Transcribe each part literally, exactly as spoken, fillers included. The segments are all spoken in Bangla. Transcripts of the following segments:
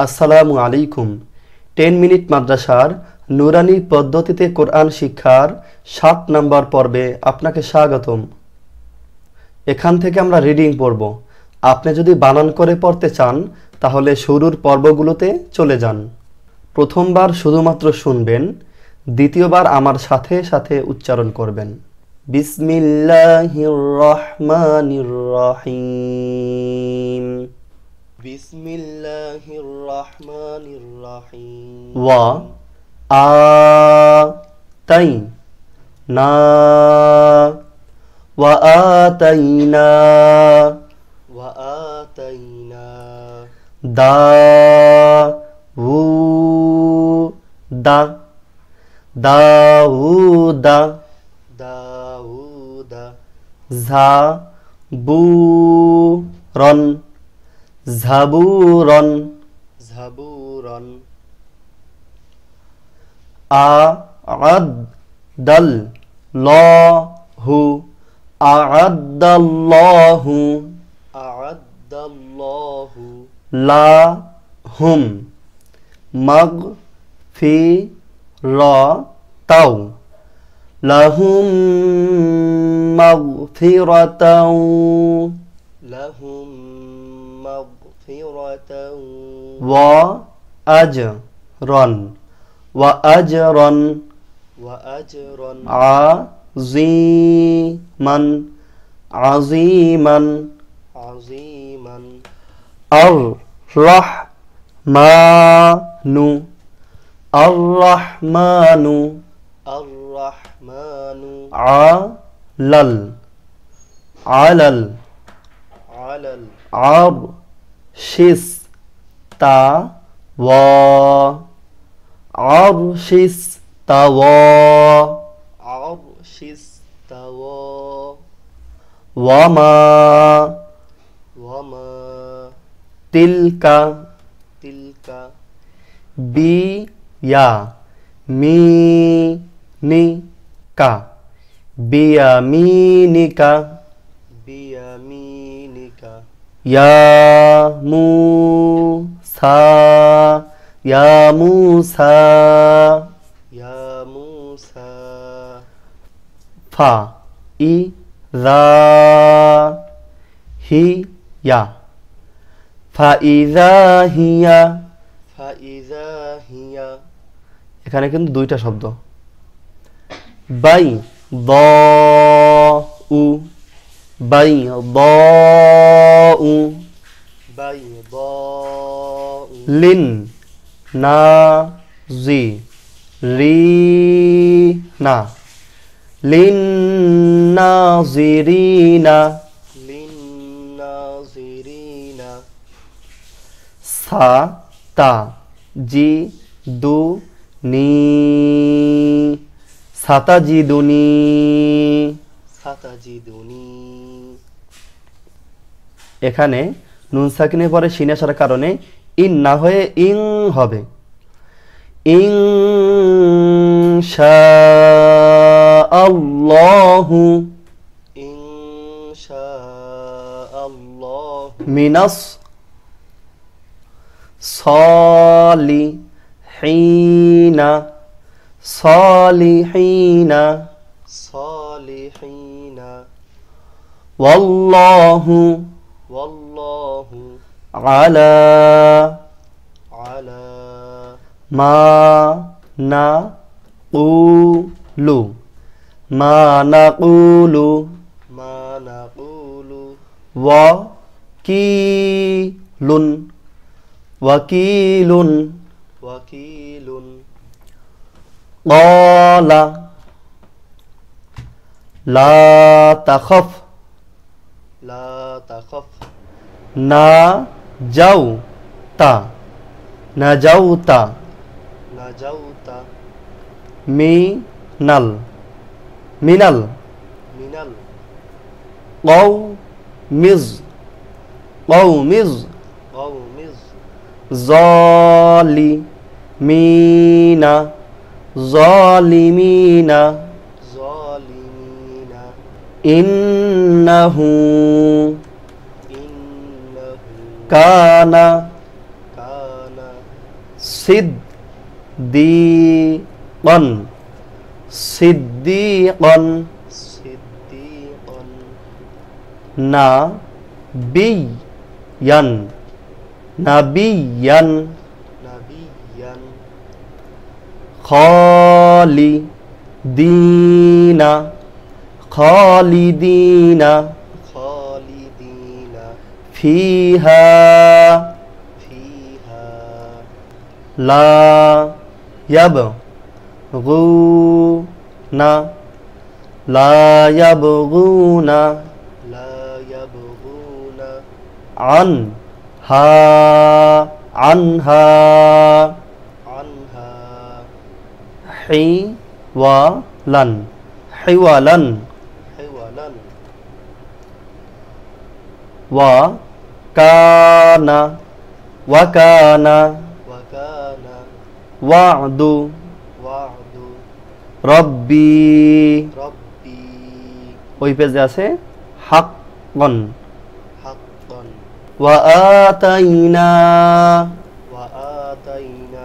আসসালামু আলাইকুম। টেন মিনিট মাদ্রাসার নুরানি পদ্ধতিতে কোরআন শিক্ষার সাত নম্বর পর্বে আপনাকে স্বাগতম। এখান থেকে আমরা রিডিং পড়ব। আপনি যদি বানান করে পড়তে চান তাহলে শুরুর পর্বগুলোতে চলে যান। প্রথমবার শুধুমাত্র শুনবেন, দ্বিতীয়বার আমার সাথে সাথে উচ্চারণ করবেন। বিসমিল্লাহির রহমানির রহিম। বিসমিল্লাহির রহমানির রহিম। ওয়া আ তাই না ওয়া আতাইনা ওয়া আতাইনা দা উ দা দাউদা দাউদা ঝা বু রন ঝাবুরন জাবুরন আ আদ দল লহু আ'আদ্দাল্লাহু আ'আদ্দাল্লাহু লাহুম মাগফিরাতাও লাহুম মাগফিরাতাও লাহুম মাগফিরাতাও ওয়া আজরন ওয়া আজরন ওয়া আজরান আজিমান আজিমান আযীমান আর রাহমানু আর রাহমানু আর রাহমানু আলাল আলাল আলাল আর শিস তা ওয়া আর শিস তা ওয়া আরশিস তাওয়া ওয়ামা ওয়ামা তিলকা তিলকা বিয়া মিনিকা বিয়ামিনিকা বিয়ামিনিকা ইয়া মুসা ইয়া মুসা ইয়া মুসা ফা ইযা হিয়া ফা ইযা হিয়া ফাইযা হিয়া এখানে কিন্তু দুইটা শব্দ। বাই দ উ বাই দ উ বাইদাউ লিন না জি রি না লিন নাজিরিনা লিন্নাজিরিনা সা তা জি দু নি সাতা জি দুনি সাতাজিদুনি এখানে নুন সাকিনের পরে শিন আসার কারণে ইন না হয়ে ইং হবে। ইনশাআল্লাহু ইনশাআল্লাহু মিনাস সালিহিনা সালিহিনা সালিহিনা ওয়াল্লাহু ওয়াল্লাহু আলা আলা মা নাকুলু মা নাকুলু মা নাকুলু ওয়াকিলুন ওয়াকিলুন ওয়াকিলুন ক্বালা লা তাখাফ লা তাখাফ না যাও তা না যাও তা নাজাউতা মিনাল মিনাল মিনাল কওমিজ কওমিজ কওমিজ জালিমিনা জালিমিনা জালিমিনা ইন্নাহু ইন্নাহু কানা কানা সিদ্দিকন সিদ্দিকন সিদ্দিকন নাবিয়ান নাবিয়ান নাবিয়ান খালিদিনা খালিদিনা খালিদিনা ফিহা ফিহা লা ইয়াবগুনা লা ইয়াবগুনা লা ইয়াবগুনা আনহা আনহা আনহা হিওয়ালান হিওয়ালান হিওয়ালান ওয়া কানা ওয়া কানা ওয়া কানা ওয়াদু ওয়াদু রব্বি রব্বি ওই পেজে আছে হাক্কান হাক্কান ওয়া আতাইনা ওয়া আতাইনা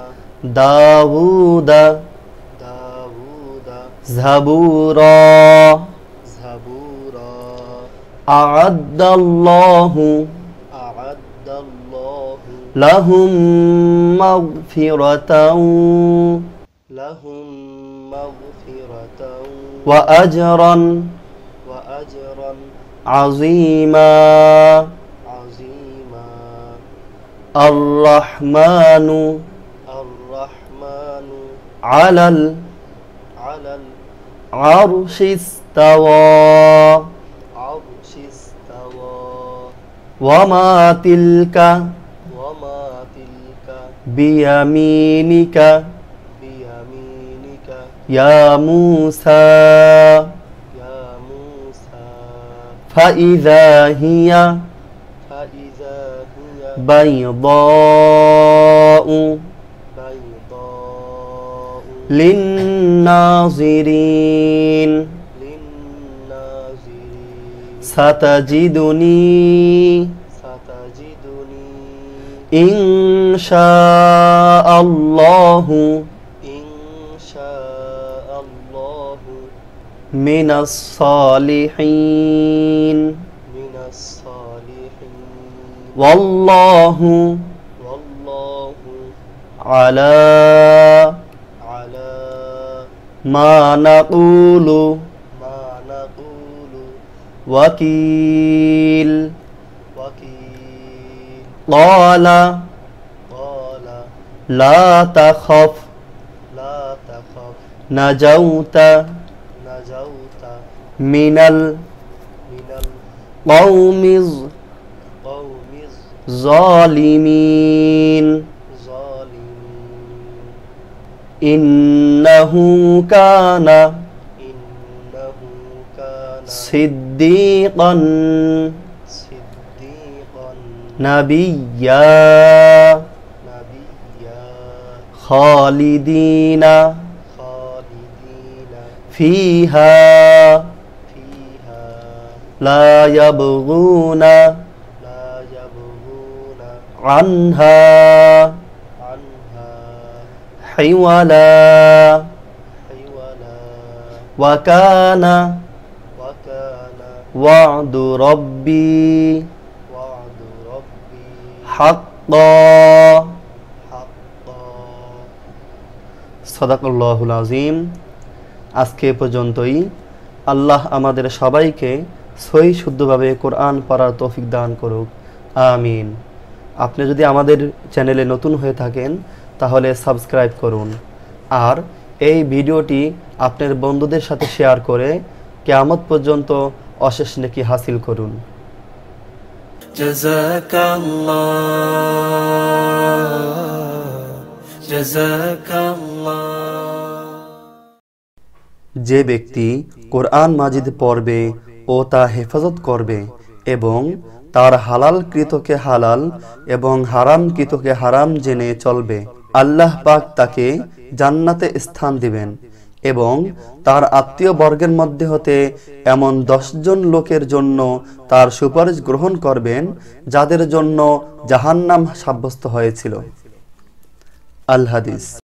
দাউদা দাউদা জাবুরা জাবুরা আ'আদ্দাল্লাহু আ'আদ্দাল্লাহু লাহুম মাগফিরাতাও লাহুম মাগফিরাতাও ওয়া আজরান ওয়া আজরান আযীমা আযীমা আর রহমানু আর রহমানু আলাল আলাল আরশি ইস্তাওয়া আরশি ইস্তাওয়া ওয়া মা তিলকা ওয়া মা তিলকা বিয়ামিনিকা বিয়ামিনিকা ইয়া মূসা ইয়া মূসা ফাইযা হিয়া ফাইযা হিয়া বাইদাউ বাইদাউ লিন্নাযিরিন লিন্নাযিরিন সাতাজিদুনি সাতাজিদুনি ইনশাআল্লাহু ইনশাআল্লাহু মিনাস সালিহিন মিনাস সালিহিন ওয়াল্লাহু ওয়াল্লাহু আলা আলা মা নাকুলু মা নাকুলু ওয়াকিল ওয়াকিল ক্বালা ক্বালা লা তাখাফ লা তাখাফ নাজাউতা নাজাউতা মিনাল মিনাল কওমিজ কওমিজ জালিমিন জালিমিন ইন্নাহু কানা ইন্নাহু কানা সিদ্দিকান সিদ্দিকান নাবিয়্যা নাবিয়্যা খালিদিনা খালিদিনা ফিহা ফিহা লা ইয়াবগুনা লা ইয়াবগুনা আনহা আনহা হিওয়ালা হিওয়ালা ওয়া কানা ওয়া কানা ওয়া'দু রাব্বি ওয়া'দু রাব্বি হাক্কান হাক্কান সাদাকাল্লাহুল আযীম। আজকে এ পর্যন্তই। আল্লাহ আমাদের সবাইকে সহি শুদ্ধভাবে কোরআন পড়ার তৌফিক দান করুক, আমিন। আপনি যদি আমাদের চ্যানেলে নতুন হয়ে থাকেন তাহলে সাবস্ক্রাইব করুন আর এই ভিডিওটি আপনার বন্ধুদের সাথে শেয়ার করে কিয়ামত পর্যন্ত অশেষ নেকি হাসিল করুন। জাযাকাল্লাহ জাযাকাল্লাহ। যে ব্যক্তি কোরআন মাজিদ পড়বে ও তা হেফাজত করবে এবং তার হালাল কৃতকে হালাল এবং হারাম কৃতকে হারাম জেনে চলবে, আল্লাহ পাক তাকে জান্নাতে স্থান দিবেন এবং তার আত্মীয় বর্গের মধ্যে হতে এমন দশজন লোকের জন্য তার সুপারিশ গ্রহণ করবেন যাদের জন্য জাহান্নাম সাব্যস্ত হয়েছিল। আল হাদিস।